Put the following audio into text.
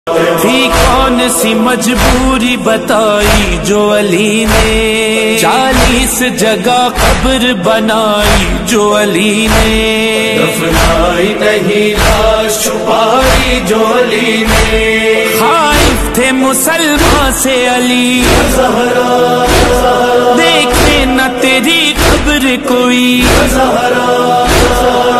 थी कौन सी मजबूरी बताई जो अली ने 40 जगह कब्र बनाई जो अली ने दफनाई नहीं लाश छुपाई जो अली ने खाइफ थे मुसलमान से अली देखे न तेरी कब्र कोई